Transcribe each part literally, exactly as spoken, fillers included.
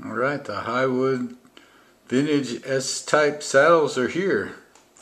Alright, the Highwood Vintage S-Type saddles are here.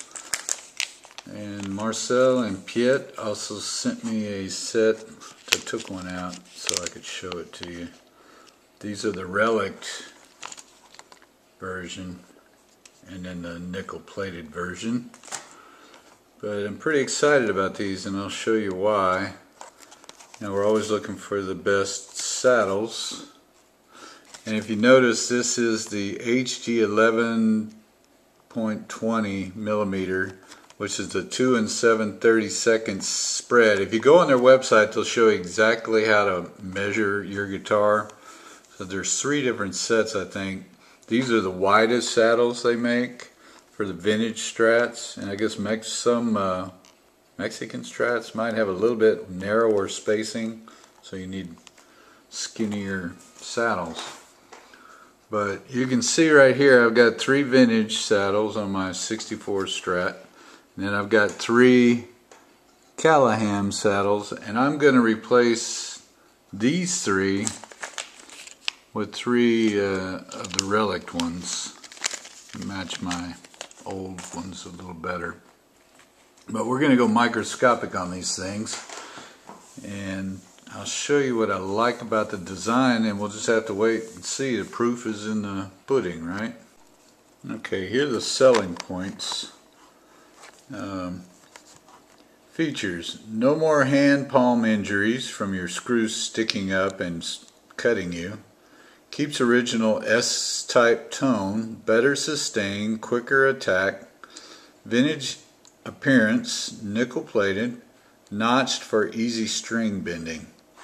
And Marcel and Piet also sent me a set. I took one out so I could show it to you. These are the relict version and then the nickel plated version. But I'm pretty excited about these, and I'll show you why. Now, we're always looking for the best saddles. And if you notice, this is the H G eleven point two zero millimeter, which is the two and seven thirty-seconds spread. If you go on their website, they'll show you exactly how to measure your guitar. So there's three different sets, I think. These are the widest saddles they make for the vintage Strats, and I guess Mex some uh, Mexican Strats might have a little bit narrower spacing, so you need skinnier saddles. But you can see right here I've got three vintage saddles on my sixty-four Strat, and then I've got three Callahan saddles, and I'm going to replace these three with three uh, of the relic ones to match my old ones a little better. But we're going to go microscopic on these things, and I'll show you what I like about the design, and we'll just have to wait and see. The proof is in the pudding, right? Okay, here are the selling points. Um, features: no more hand palm injuries from your screws sticking up and cutting you. Keeps original S-type tone, better sustain, quicker attack, vintage appearance, nickel plated, notched for easy string bending.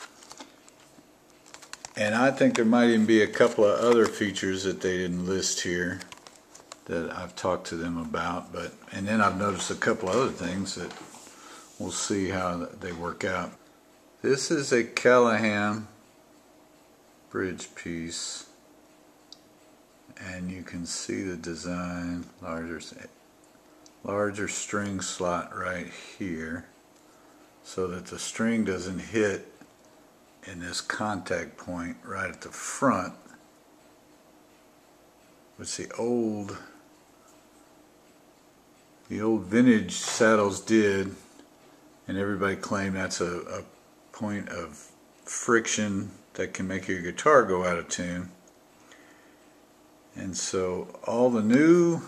And I think there might even be a couple of other features that they didn't list here that I've talked to them about. But and then I've noticed a couple of other things that we'll see how they work out. This is a Callahan bridge piece, and you can see the design. Larger, larger string slot right here, so that the string doesn't hit in this contact point right at the front, which the old the old vintage saddles did, and everybody claimed that's a, a point of friction that can make your guitar go out of tune. And so all the new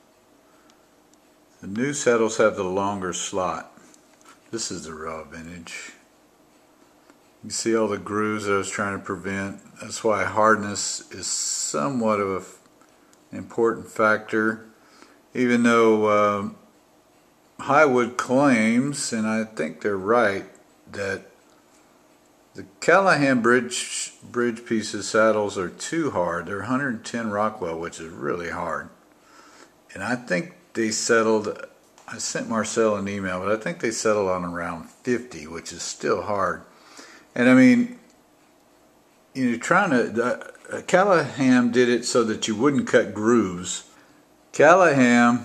the new saddles have the longer slot. This is the raw vintage. You see all the grooves that I was trying to prevent. That's why hardness is somewhat of an important factor, even though uh, Highwood claims, and I think they're right, that the Callahan bridge bridge pieces saddles are too hard. They're one hundred ten Rockwell, which is really hard. And I think they settled, I sent Marcel an email, but I think they settled on around fifty, which is still hard. And I mean, you know, trying to, uh, Callahan did it so that you wouldn't cut grooves. Callahan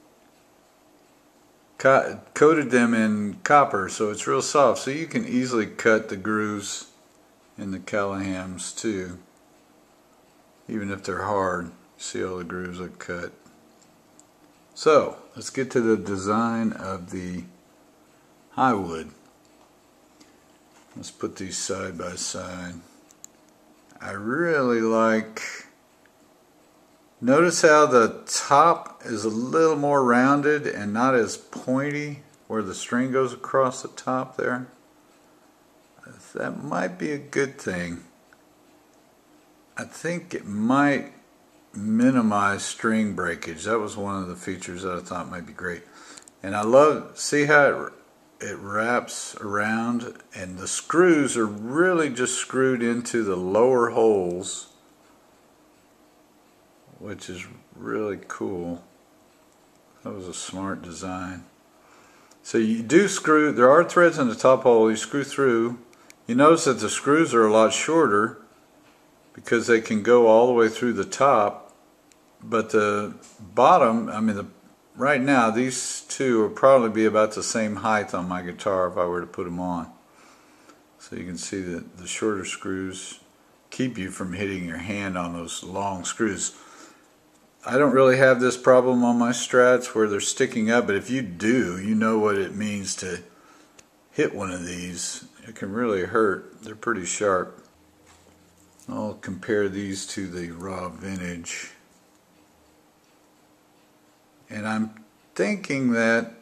co coated them in copper, so it's real soft, so you can easily cut the grooves in the Callahans too, even if they're hard. See all the grooves are cut. So let's get to the design of the Highwood. Let's put these side by side. I really like, notice how the top is a little more rounded and not as pointy where the string goes across the top there. That might be a good thing. I think it might minimize string breakage. That was one of the features that I thought might be great. And I love, see how it it wraps around, and the screws are really just screwed into the lower holes, which is really cool. That was a smart design. So you do screw, there are threads in the top hole, you screw through. You notice that the screws are a lot shorter because they can go all the way through the top, but the bottom, I mean the right now, these two will probably be about the same height on my guitar if I were to put them on. So you can see that the shorter screws keep you from hitting your hand on those long screws. I don't really have this problem on my Strats where they're sticking up, but if you do, you know what it means to hit one of these. It can really hurt. They're pretty sharp. I'll compare these to the Raw Vintage. And I'm thinking that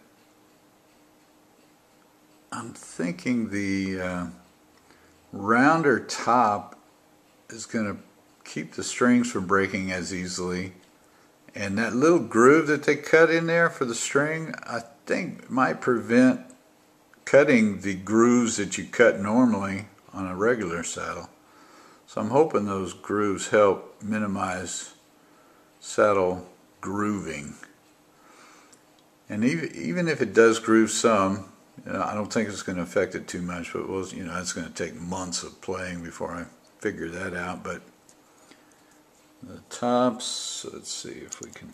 I'm thinking the uh, rounder top is going to keep the strings from breaking as easily. And that little groove that they cut in there for the string, I think might prevent cutting the grooves that you cut normally on a regular saddle. So I'm hoping those grooves help minimize saddle grooving. And even, even if it does groove some, you know, I don't think it's going to affect it too much, but we'll, you know, it's going to take months of playing before I figure that out. But the tops, let's see if we can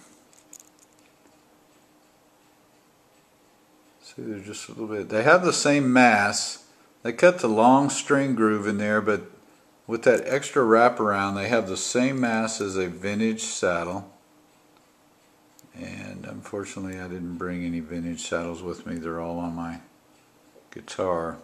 see, they're just a little bit, they have the same mass. They cut the long string groove in there, but with that extra wraparound, they have the same mass as a vintage saddle. And unfortunately, I didn't bring any vintage saddles with me. They're all on my guitar.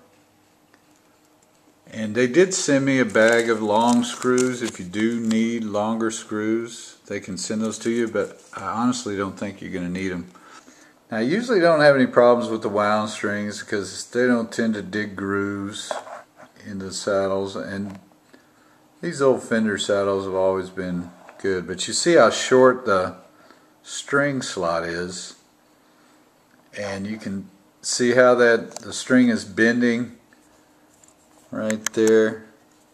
And they did send me a bag of long screws. If you do need longer screws, they can send those to you, but I honestly don't think you're going to need them. Now, I usually don't have any problems with the wound strings because they don't tend to dig grooves into the saddles, and these old Fender saddles have always been good. But you see how short the string slot is, and you can see how that the string is bending right there.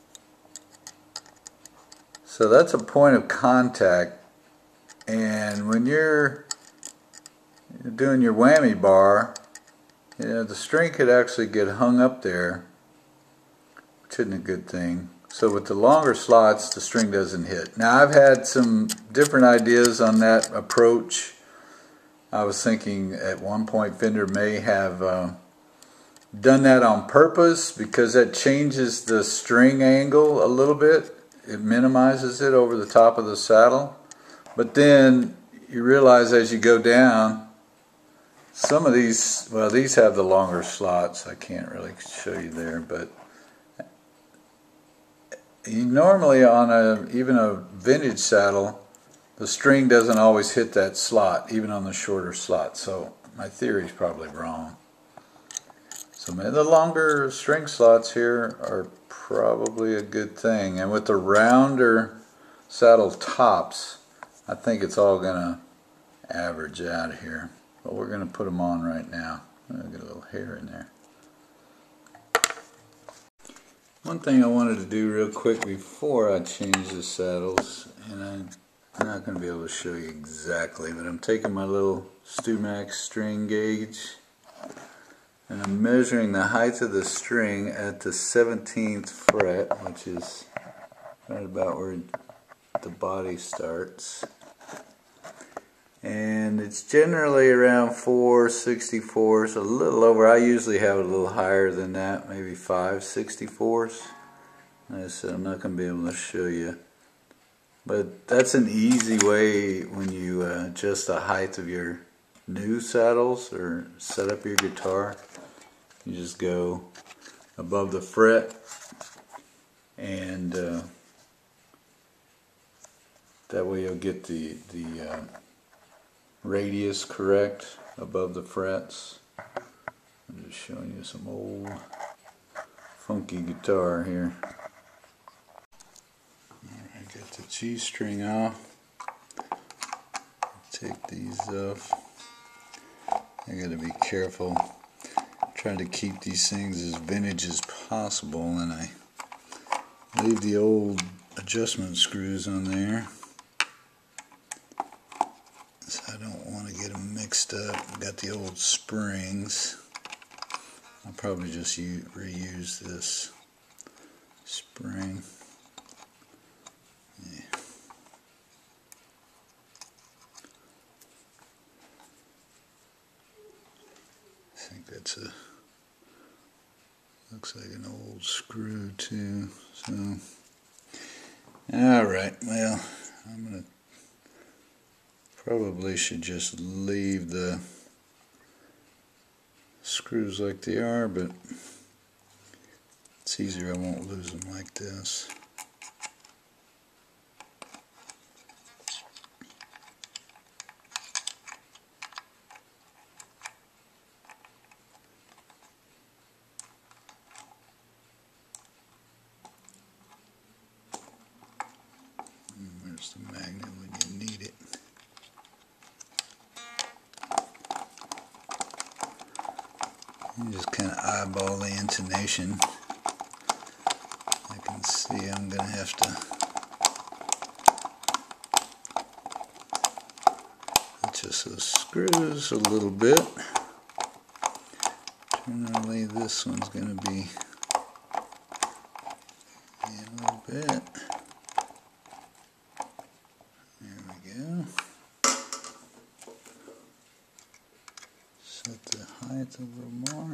So that's a point of contact, and when you're doing your whammy bar, you know, the string could actually get hung up there, which isn't a good thing. So with the longer slots, the string doesn't hit. Now, I've had some different ideas on that approach. I was thinking at one point Fender may have uh, done that on purpose because that changes the string angle a little bit. It minimizes it over the top of the saddle. But then you realize as you go down, some of these, well, these have the longer slots. I can't really show you there, but you normally on a even a vintage saddle, the string doesn't always hit that slot, even on the shorter slot. So my theory is probably wrong. So the longer string slots here are probably a good thing. And with the rounder saddle tops, I think it's all going to average out here. But we're going to put them on right now. I'll get a little hair in there. One thing I wanted to do real quick before I change the saddles, and I'm not going to be able to show you exactly, but I'm taking my little StewMax string gauge and I'm measuring the height of the string at the seventeenth fret, which is right about where the body starts. And it's generally around four sixty-fourths, a little over. I usually have it a little higher than that, maybe five sixty-fourths. Like I said, I'm not going to be able to show you. But that's an easy way when you uh, adjust the height of your new saddles or set up your guitar. You just go above the fret, and uh, that way you'll get the, the uh, radius correct above the frets. I'm just showing you some old funky guitar here. Alright, get the G string off. Take these off. I gotta be careful. Try to keep these things as vintage as possible, and I leave the old adjustment screws on there. So I don't want to get them mixed up. I've got the old springs. I'll probably just use, reuse this spring. Yeah. I think that's a, looks like an old screw too. So Alright, well, I'm going to probably should just leave the screws like they are, but it's easier, I won't lose them like this. Where's the magnet when you need it? You just kind of eyeball the intonation. I can see I'm going to have to adjust those screws a little bit. Generally this one's going to be in a little bit. There we go. Set the height a little more.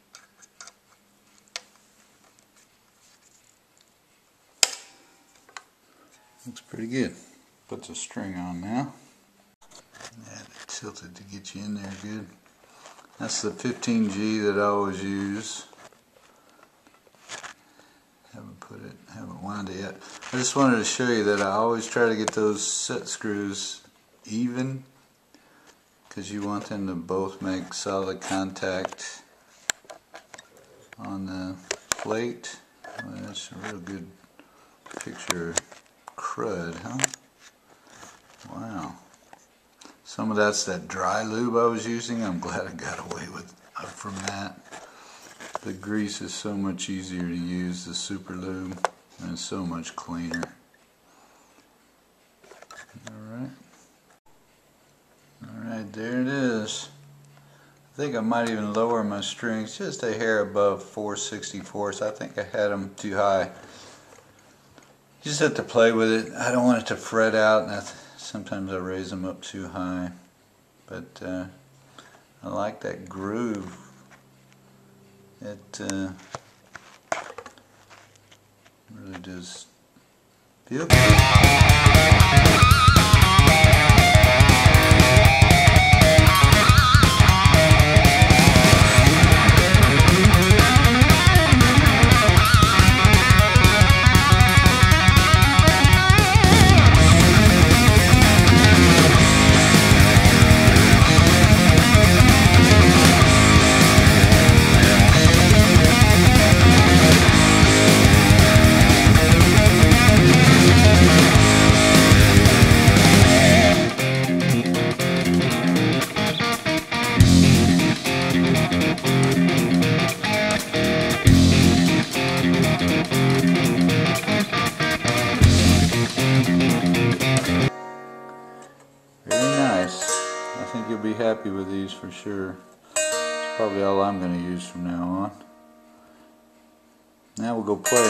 Looks pretty good. Put the string on now. Yeah, tilted to get you in there good. That's the fifteen G that I always use. Haven't put it, haven't wound it yet. I just wanted to show you that I always try to get those set screws even, because you want them to both make solid contact on the plate. Well, that's a real good picture of crud, huh? Wow. Some of that's that dry lube I was using. I'm glad I got away with uh, from that. The grease is so much easier to use, the super lube, and it's so much cleaner. Alright. Alright, there it is. I think I might even lower my strings just a hair above four sixty-fourths. I think I had them too high. You just have to play with it. I don't want it to fret out, and I th sometimes I raise them up too high. But uh, I like that groove. It uh, really does feel good. I think you'll be happy with these for sure. It's probably all I'm going to use from now on. Now we'll go play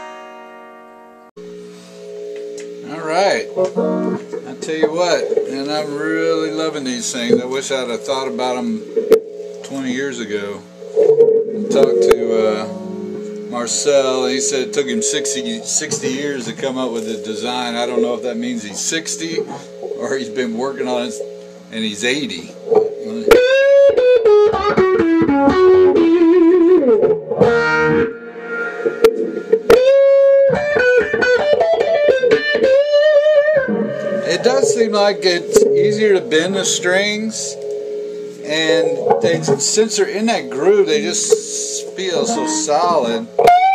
them. Alright, I tell you what, and I'm really loving these things. I wish I'd have thought about them twenty years ago. I talked to uh, Marcel, and he said it took him sixty, sixty years to come up with the design. I don't know if that means he's sixty or he's been working on it and he's eighty. It does seem like it's easier to bend the strings, and they, since they're in that groove, they just feel so solid.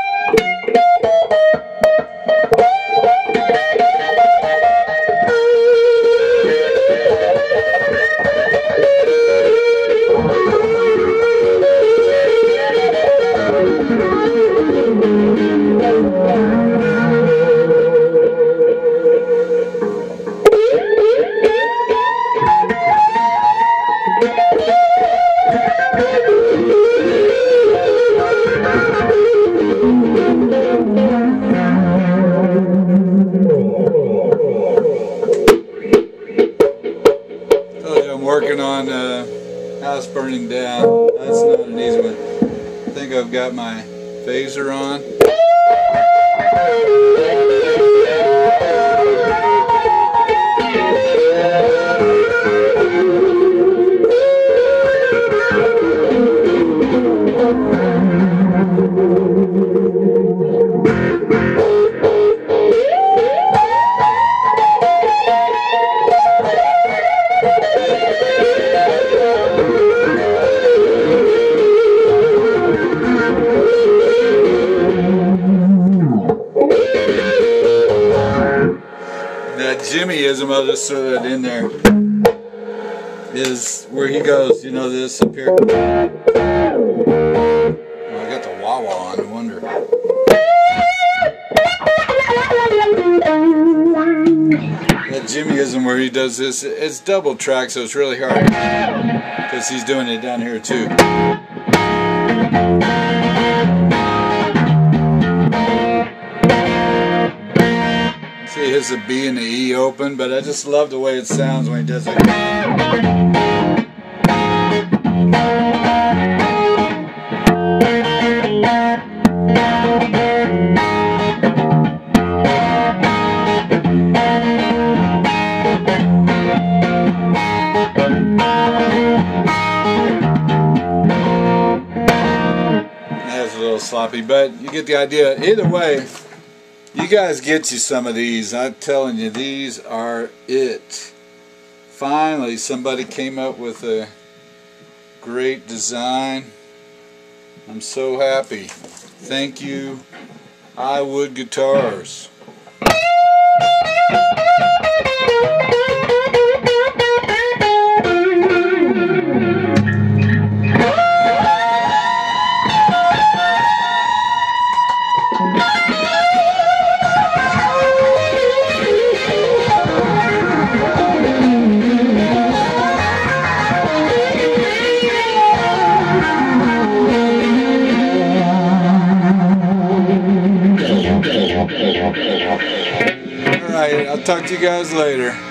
I'm working on uh, House Burning Down. That's not an easy one. I think I've got my phaser on. That Jimmyism, I'll just throw that in there, is where he goes, you know, this up here. Oh, I got the wah wah on, I wonder. That Jimmyism where he does this, it's double track, so it's really hard because he's doing it down here too. See, he has the B and the E open, but I just love the way it sounds when he does it. That's a little sloppy, but you get the idea. Either way, you guys get you some of these. I'm telling you, these are it. Finally, somebody came up with a great design. I'm so happy. Thank you, iWood Guitars. Alright, I'll talk to you guys later.